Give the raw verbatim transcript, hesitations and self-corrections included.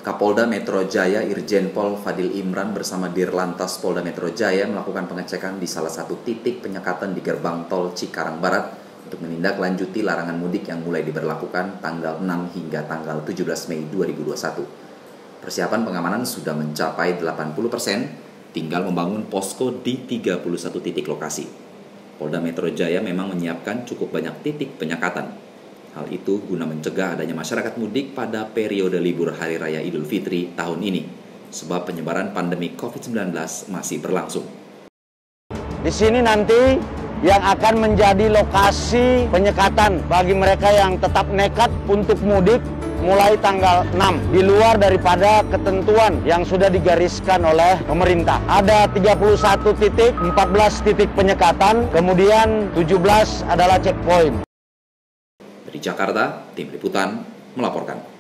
Kapolda Metro Jaya Irjen Pol Fadil Imran bersama Dirlantas Polda Metro Jaya melakukan pengecekan di salah satu titik penyekatan di gerbang tol Cikarang Barat untuk menindaklanjuti larangan mudik yang mulai diberlakukan tanggal enam hingga tanggal tujuh belas Mei dua ribu dua puluh satu. Persiapan pengamanan sudah mencapai delapan puluh persen, tinggal membangun posko di tiga puluh satu titik lokasi. Polda Metro Jaya memang menyiapkan cukup banyak titik penyekatan. Hal itu guna mencegah adanya masyarakat mudik pada periode libur Hari Raya Idul Fitri tahun ini, sebab penyebaran pandemi covid sembilan belas masih berlangsung. Di sini nanti yang akan menjadi lokasi penyekatan bagi mereka yang tetap nekat untuk mudik mulai tanggal enam, di luar daripada ketentuan yang sudah digariskan oleh pemerintah. Ada tiga puluh satu titik, empat belas titik penyekatan, kemudian tujuh belas adalah checkpoint. Dari Jakarta, Tim Liputan melaporkan.